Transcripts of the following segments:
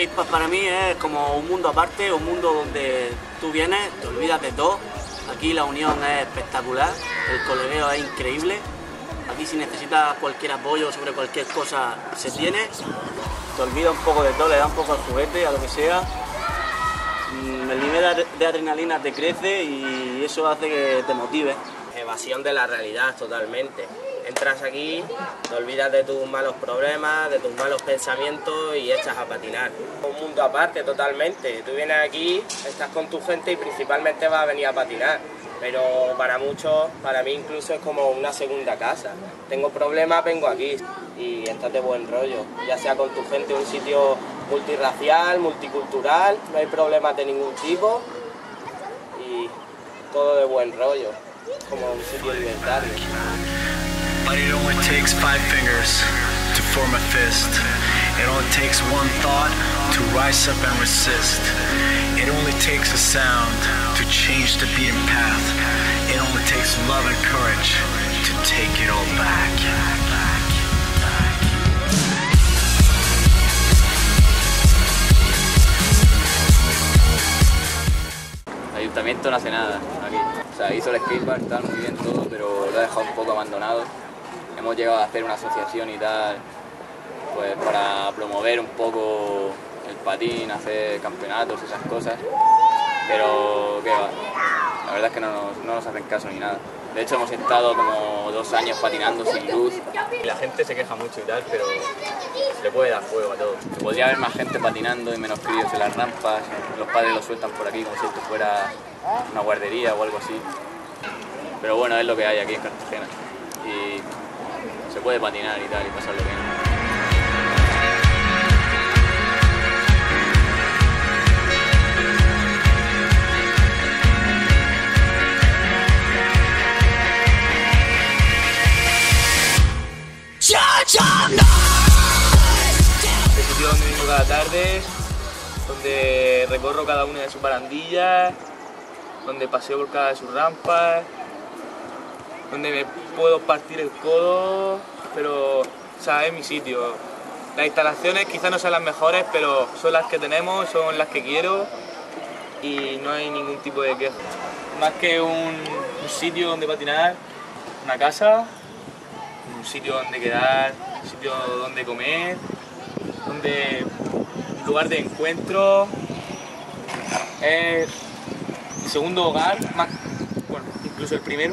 skatepark para mí es como un mundo aparte, un mundo donde tú vienes, te olvidas de todo. Aquí la unión es espectacular, el colegueo es increíble. Aquí si necesitas cualquier apoyo sobre cualquier cosa se tiene. Te olvidas un poco de todo, le das un poco al juguete, a lo que sea. El nivel de adrenalina te crece y eso hace que te motive. Evasión de la realidad totalmente. Entras aquí, te olvidas de tus malos problemas, de tus malos pensamientos y echas a patinar. Un mundo aparte totalmente. Tú vienes aquí, estás con tu gente y principalmente vas a venir a patinar. Pero para muchos, para mí incluso es como una segunda casa. Tengo problemas, vengo aquí y estás de buen rollo. Ya sea con tu gente, un sitio multirracial, multicultural, no hay problemas de ningún tipo y todo de buen rollo, como un sitio libertario. But it only takes 5 fingers to form a fist. It only takes one thought to rise up and resist. It only takes a sound to change the beaten path. It only takes love and courage to take it all back. El ayuntamiento no hace nada aquí. O sea, hizo el skatepark, tal, muy bien todo, pero lo ha dejado un poco abandonado. Hemos llegado a hacer una asociación y tal, pues para promover un poco el patín, hacer campeonatos, esas cosas, pero qué va, la verdad es que no nos hacen caso ni nada. De hecho hemos estado como 2 años patinando sin luz. Y la gente se queja mucho y tal, pero se le puede dar fuego a todo. Podría haber más gente patinando y menos críos en las rampas, los padres los sueltan por aquí como si esto fuera una guardería o algo así. Pero bueno, es lo que hay aquí en Cartagena. Y se puede patinar y tal y pasarlo bien. El sitio donde vengo cada tarde, donde recorro cada una de sus barandillas, donde paseo por cada de sus rampas, donde me puedo partir el codo, pero o sea, es mi sitio. Las instalaciones quizás no sean las mejores, pero son las que tenemos, son las que quiero y no hay ningún tipo de queja. Más que un sitio donde patinar, una casa, un sitio donde quedar, un sitio donde comer, un lugar de encuentro, es mi segundo hogar, bueno, incluso el primero,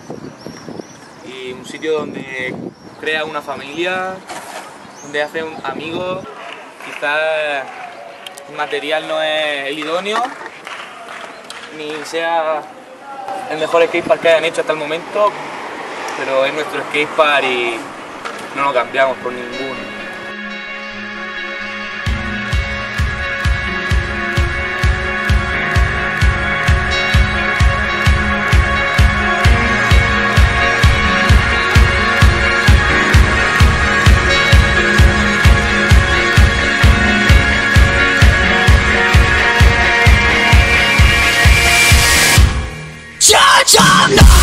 y un sitio donde crea una familia, donde hace amigos. Quizás el material no es el idóneo, ni sea el mejor skatepark que hayan hecho hasta el momento, pero es nuestro skatepark y no lo cambiamos por ninguno. Cha-cha, no!